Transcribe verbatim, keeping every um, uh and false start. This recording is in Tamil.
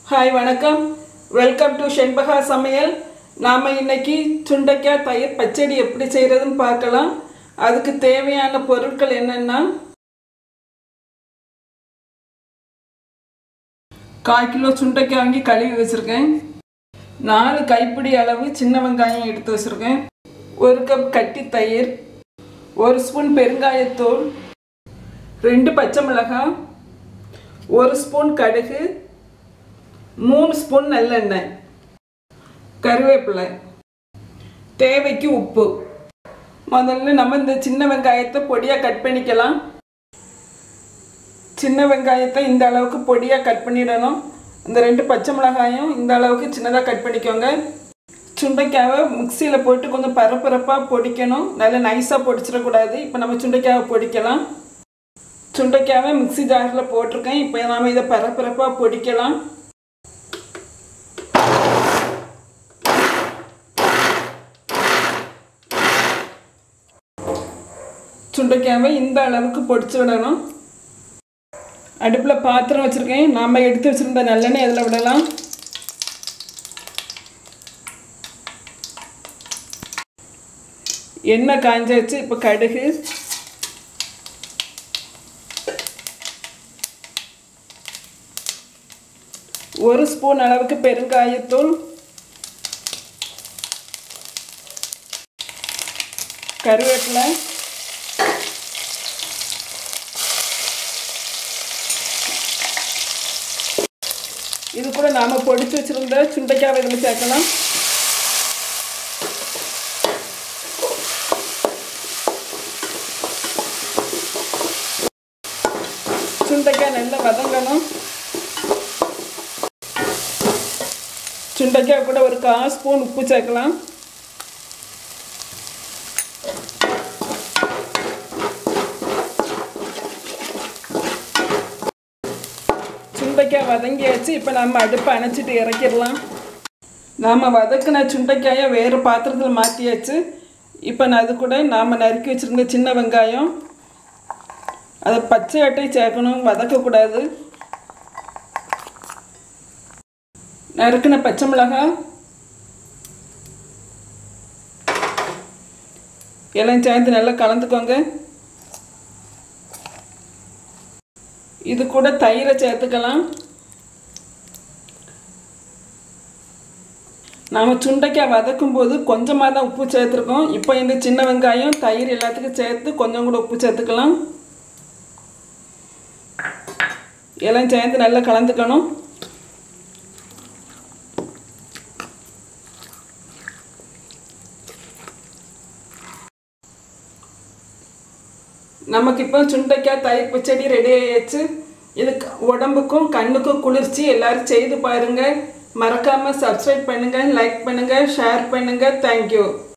ஹாய் வணக்கம். வெல்கம் டு ஷென்பகா சமையல். நாம் இன்னைக்கு சுண்டைக்காய் தயிர் பச்சடி எப்படி செய்கிறதுன்னு பார்க்கலாம். அதுக்கு தேவையான பொருட்கள் என்னென்னா, கால் கிலோ சுண்டைக்காய் வாங்கி கழுவி வச்சுருக்கேன். நாலு கைப்பிடி அளவு சின்ன வெங்காயம் எடுத்து வச்சுருக்கேன். ஒரு கப் கட்டி தயிர், ஒரு ஸ்பூன் பெருங்காயத்தூள், ரெண்டு பச்சை மிளகாய், ஒரு ஸ்பூன் கடுகு, மூணு ஸ்பூன் நல்லெண்ணெய், கருவேப்பிலை, தேவைக்கு உப்பு. முதல்ல நம்ம இந்த சின்ன வெங்காயத்தை பொடியாக கட் பண்ணிக்கலாம். சின்ன வெங்காயத்தை இந்த அளவுக்கு பொடியாக கட் பண்ணிடணும். இந்த ரெண்டு பச்சை மிளகாயும் இந்த அளவுக்கு சின்னதாக கட் பண்ணிக்கோங்க. சுண்டைக்காவை மிக்சியில் போட்டு கொஞ்சம் பரப்பரப்பாக பொடிக்கணும். நல்லா நைஸாக பொடிச்சிடக்கூடாது. இப்போ நம்ம சுண்டைக்காவை பொடிக்கலாம். சுண்டைக்காவை மிக்சி ஜாரில் போட்டிருக்கேன். இப்போ நாம் இதை பரப்பரப்பாக பொடிக்கலாம். சுண்டைக்காவை இந்த அளவுக்கு பொடிச்சு விடணும். அடுப்பில் பாத்திரம் வச்சுருக்கேன். நாம் எடுத்து வச்சுருந்த நல்லெண்ணெய் அதில் விடலாம். எண்ணெய் காஞ்சாச்சு. இப்போ கடுகு, ஒரு ஸ்பூன் அளவுக்கு பெருங்காயத்தூள், கருவேப்பிலை, இது கூட நாம் பொடிச்சு வச்சுருந்த சுண்டைக்காவை இதில் சேர்க்கலாம். சுண்டைக்காய் நல்லா வதங்கணும். சுண்டைக்காய் கூட ஒரு கால் ஸ்பூன் உப்பு சேர்க்கலாம். சுண்டைக்காய் வதங்கியாச்சு. இப்போ நம்ம அடுப்பை அணைச்சிட்டு இறக்கிடலாம். நாம் வதக்கின சுண்டைக்காயை வேறு பாத்திரத்தில் மாற்றியாச்சு. இப்போ நான் அது கூட நாம் நறுக்கி வச்சுருந்த சின்ன வெங்காயம், அதை பச்சை அட்டை சேர்க்கணும், வதக்கக்கூடாது. நறுக்கின பச்சை மிளகாய் எல்லாம் சேர்ந்து நல்லா கலந்துக்கோங்க. இது கூட தயிரை சேர்த்துக்கலாம். நாம் சுண்டைக்காய் வதக்கும் போது கொஞ்சமாக தான் உப்பு சேர்த்துருக்கோம். இப்போ இந்த சின்ன வெங்காயம் தயிர் எல்லாத்துக்கும் சேர்த்து கொஞ்சம் கூட உப்பு சேர்த்துக்கலாம். எல்லாம் சேர்ந்து நல்லா கலந்துக்கணும். நமக்கு இப்போ சுண்டைக்காய் தயிர் பச்சடி ரெடி ஆயிடுச்சு. இதுக்கு உடம்புக்கும் கண்ணுக்கும் குளிர்ச்சி. எல்லோரும் செய்து பாருங்கள். மறக்காமல் சப்ஸ்கிரைப் பண்ணுங்கள், லைக் பண்ணுங்கள், ஷேர் பண்ணுங்கள். தேங்க்யூ.